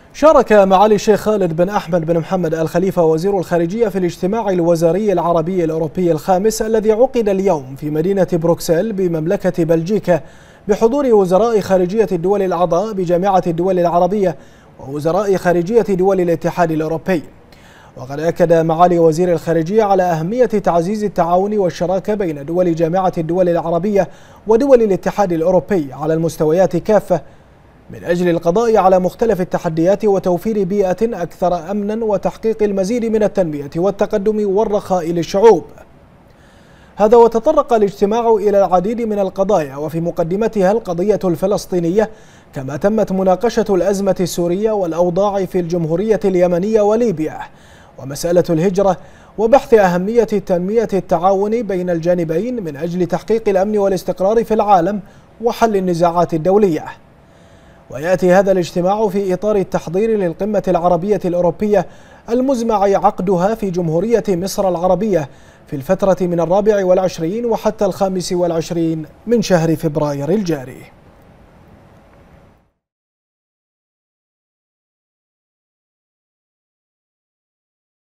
شارك معالي الشيخ خالد بن أحمد بن محمد آل خليفة وزير الخارجية في الاجتماع الوزاري العربي الأوروبي الخامس الذي عقد اليوم في مدينة بروكسل بمملكة بلجيكا بحضور وزراء خارجية الدول الأعضاء بجامعة الدول العربية ووزراء خارجية دول الاتحاد الأوروبي. وقد أكد معالي وزير الخارجية على أهمية تعزيز التعاون والشراكة بين دول جامعة الدول العربية ودول الاتحاد الأوروبي على المستويات كافة من أجل القضاء على مختلف التحديات وتوفير بيئة أكثر أمنا وتحقيق المزيد من التنمية والتقدم والرخاء للشعوب. هذا وتطرق الاجتماع إلى العديد من القضايا وفي مقدمتها القضية الفلسطينية، كما تمت مناقشة الأزمة السورية والأوضاع في الجمهورية اليمنية وليبيا ومسألة الهجرة وبحث أهمية تنمية التعاون بين الجانبين من أجل تحقيق الأمن والاستقرار في العالم وحل النزاعات الدولية. ويأتي هذا الاجتماع في إطار التحضير للقمة العربية الأوروبية المزمع عقدها في جمهورية مصر العربية في الفترة من 24 وحتى 25 من شهر فبراير الجاري.